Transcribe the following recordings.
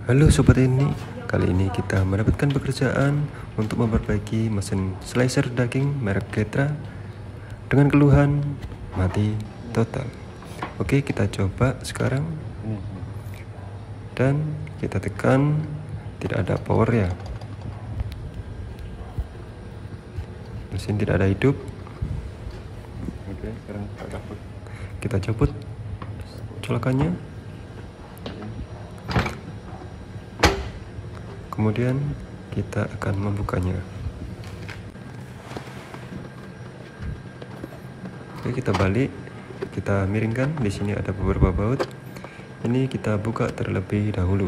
Halo sobat ini, kali ini kita mendapatkan pekerjaan untuk memperbaiki mesin slicer daging merek Getra dengan keluhan mati total. Oke, kita coba sekarang dan kita tekan, tidak ada power ya, mesin tidak ada hidup. Oke, sekarang Kita cabut colokannya, kemudian kita akan membukanya. Oke, kita balik, kita miringkan. Di sini ada beberapa baut. Ini kita buka terlebih dahulu.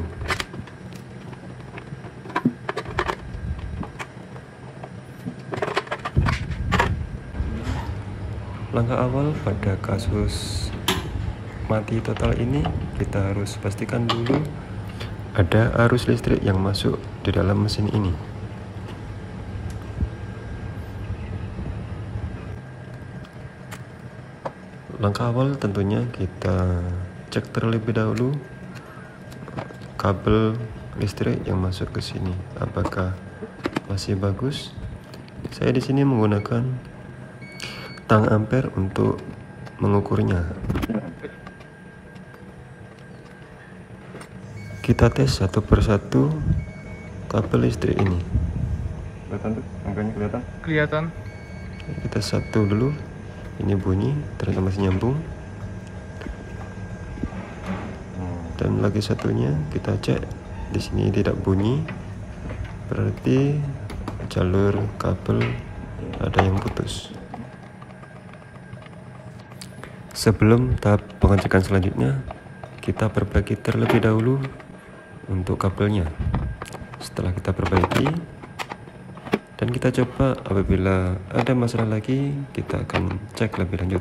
Langkah awal pada kasus mati total ini, kita harus pastikan dulu ada arus listrik yang masuk di dalam mesin ini. Langkah awal tentunya kita cek terlebih dahulu kabel listrik yang masuk ke sini, apakah masih bagus. Saya di sini menggunakan tang ampere untuk mengukurnya. Kita tes satu persatu kabel listrik ini. kelihatan tuh, angkanya kelihatan? Kelihatan. Kita satu dulu. Ini bunyi, ternyata masih nyambung. Dan lagi satunya kita cek, di sini tidak bunyi, berarti jalur kabel ada yang putus. Sebelum tahap pengecekan selanjutnya, kita perbaiki terlebih dahulu untuk kabelnya. Setelah kita perbaiki dan kita coba, apabila ada masalah lagi, kita akan cek lebih lanjut.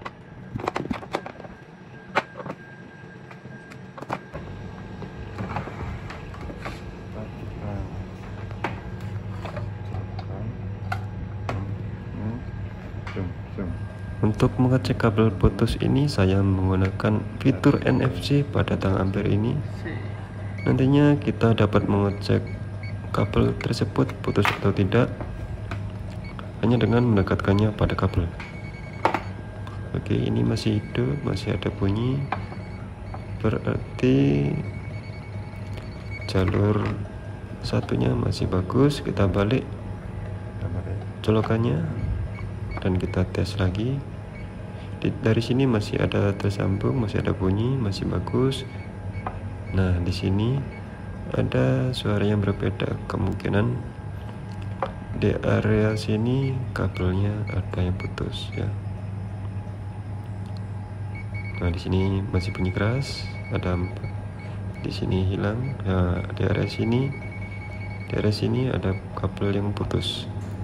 Untuk mengecek kabel putus ini, saya menggunakan fitur NFC pada tang ampere ini. Nantinya kita dapat mengecek kabel tersebut putus atau tidak hanya dengan mendekatkannya pada kabel. Oke, ini masih hidup, masih ada bunyi, berarti jalur satunya masih bagus. Kita balik colokannya dan kita tes lagi. Dari sini masih ada tersambung, masih ada bunyi, masih bagus. Nah, di sini ada suara yang berbeda, kemungkinan di area sini kabelnya ada yang putus ya. Nah, di sini masih bunyi keras, ada 4. Di sini hilang. Nah, di area sini ada kabel yang putus.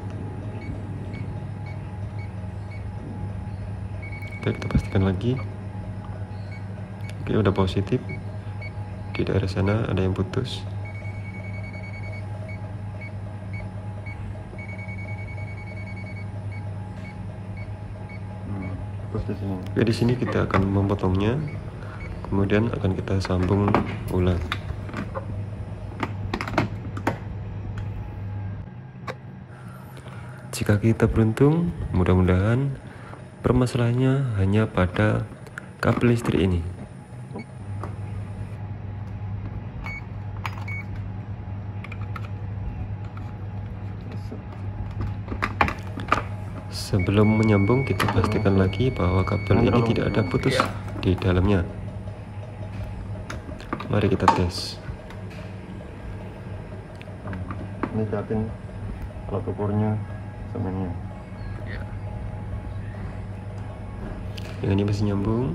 Oke, kita pastikan lagi. Oke, udah positif. Di daerah sana ada yang putus. Oke, di sini kita akan memotongnya, kemudian akan kita sambung ulang. Jika kita beruntung, mudah-mudahan permasalahannya hanya pada kabel listrik ini. Sebelum menyambung, kita pastikan lagi bahwa kabel ini tidak ada putus di dalamnya. Mari kita tes. Ini lihatin alat ukurnya semennya. Yang ini masih nyambung.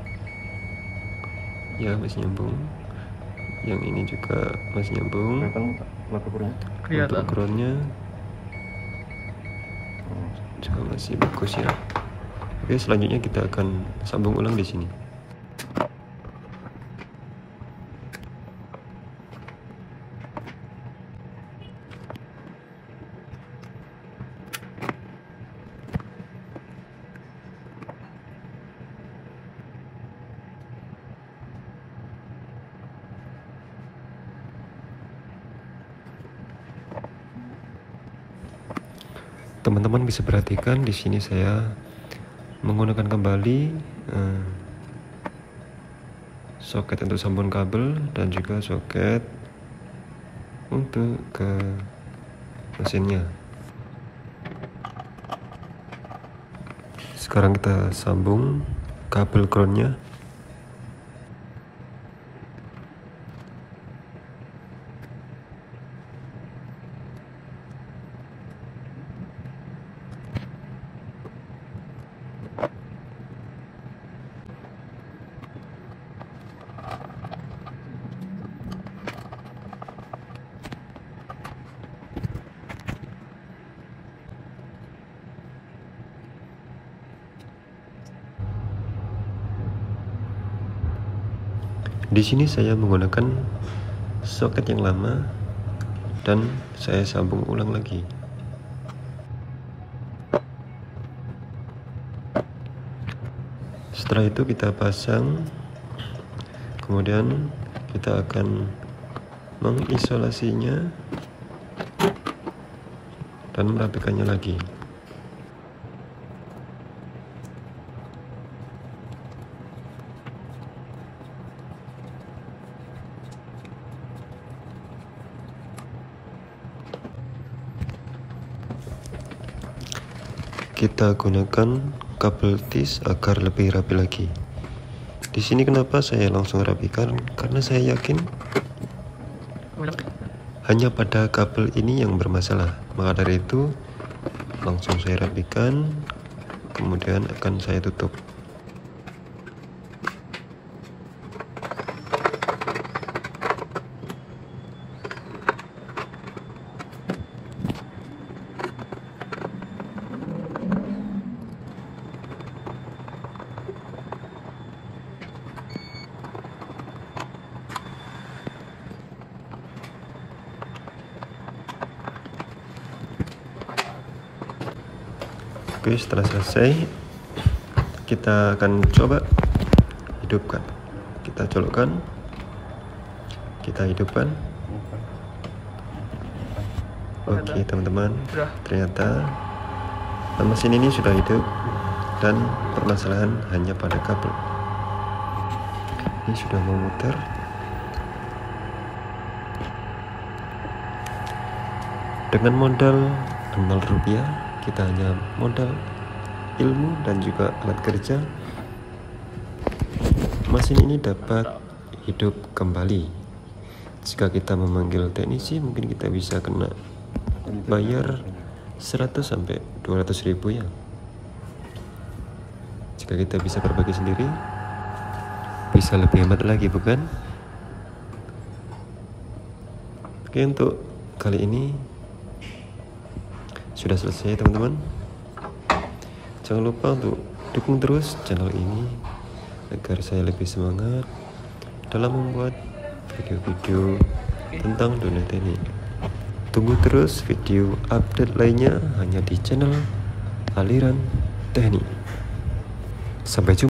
Ya, masih nyambung. Yang ini juga masih nyambung. Kelihatan alat ukurnya? Untuk ukurannya juga masih bagus ya. Oke, selanjutnya kita akan sambung ulang di sini. teman-teman bisa perhatikan di sini saya menggunakan kembali soket untuk sambungan kabel dan juga soket untuk ke mesinnya. Sekarang kita sambung kabel groundnya. Di sini saya menggunakan soket yang lama dan saya sambung ulang lagi. Setelah itu kita pasang, kemudian kita akan mengisolasinya dan merapikannya lagi. Kita gunakan kabel tis agar lebih rapi lagi. Di sini kenapa saya langsung rapikan? Karena saya yakin hanya pada kabel ini yang bermasalah. Maka dari itu langsung saya rapikan, kemudian akan saya tutup. Oke, setelah selesai kita akan coba hidupkan. Kita colokkan, kita hidupkan. Oke teman-teman, ternyata mesin ini sudah hidup dan permasalahan hanya pada kabel. Ini sudah memutar. Dengan modal 0 rupiah, kita hanya modal ilmu dan juga alat kerja, mesin ini dapat hidup kembali. Jika kita memanggil teknisi, mungkin kita bisa kena bayar 100 sampai 200 ribu ya. Jika kita bisa berbagi sendiri, bisa lebih hemat lagi, bukan? Oke, untuk kali ini sudah selesai teman-teman. Jangan lupa untuk dukung terus channel ini agar saya lebih semangat dalam membuat video-video tentang dunia teknik. Tunggu terus video update lainnya hanya di channel Aliran Teknik. Sampai jumpa.